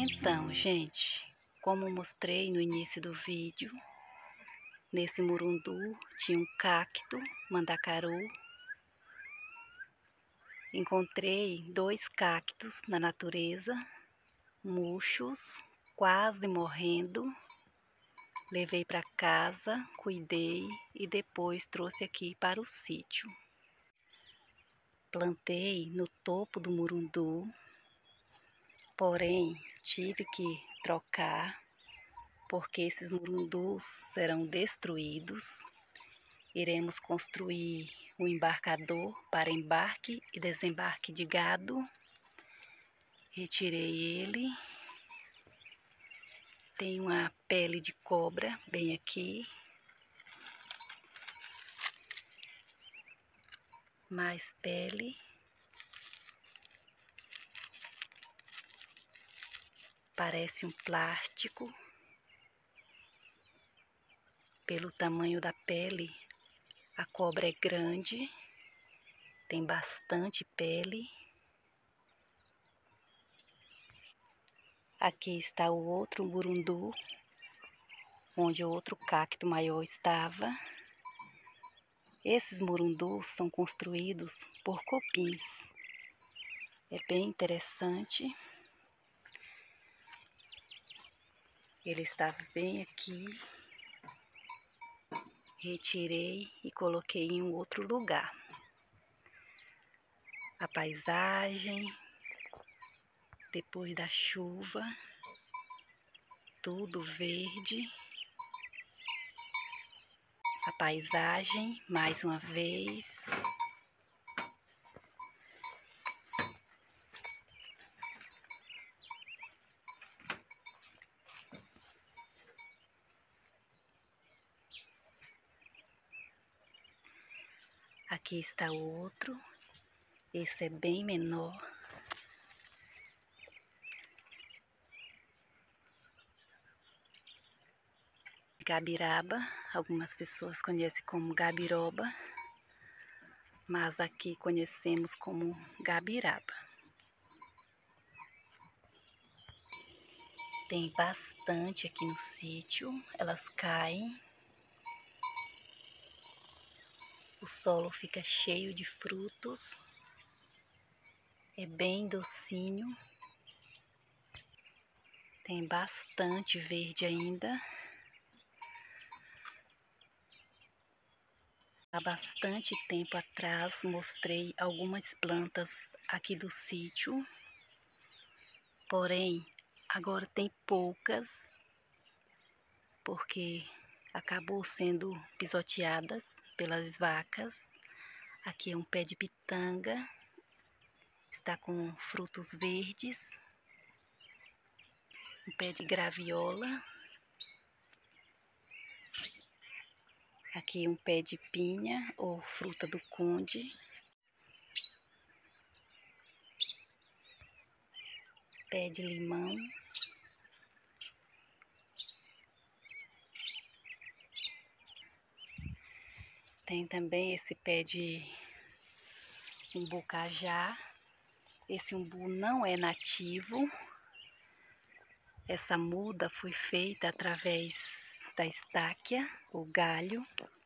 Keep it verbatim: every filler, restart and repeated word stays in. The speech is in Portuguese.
Então, gente, como mostrei no início do vídeo, nesse murundu tinha um cacto, mandacaru. Encontrei dois cactos na natureza, murchos, quase morrendo. Levei para casa, cuidei e depois trouxe aqui para o sítio. Plantei no topo do murundu, porém tive que trocar porque esses murundus serão destruídos. Iremos construir um embarcador para embarque e desembarque de gado. Retirei ele. Tem uma pele de cobra bem aqui. Mais pele. Parece um plástico. Pelo tamanho da pele, a cobra é grande, tem bastante pele. Aqui está o outro murundu, onde o outro cacto maior estava. Esses murundus são construídos por cupins. É bem interessante. Ele estava bem aqui. Retirei e coloquei em um outro lugar. A paisagem, depois da chuva, tudo verde. A paisagem, mais uma vez. Aqui está o outro. Esse é bem menor. Gabiraba, algumas pessoas conhecem como gabiroba, mas aqui conhecemos como gabiraba. Tem bastante aqui no sítio, elas caem. O solo fica cheio de frutos. É bem docinho. Tem bastante verde ainda. Há bastante tempo atrás mostrei algumas plantas aqui do sítio. Porém, agora tem poucas, porque acabou sendo pisoteadas pelas vacas. Aqui é um pé de pitanga, está com frutos verdes. Um pé de graviola. Aqui um pé de pinha ou fruta do conde. Pé de limão. Tem também esse pé de umbu-cajá. Esse umbu não é nativo. Essa muda foi feita através da estáquia, o galho.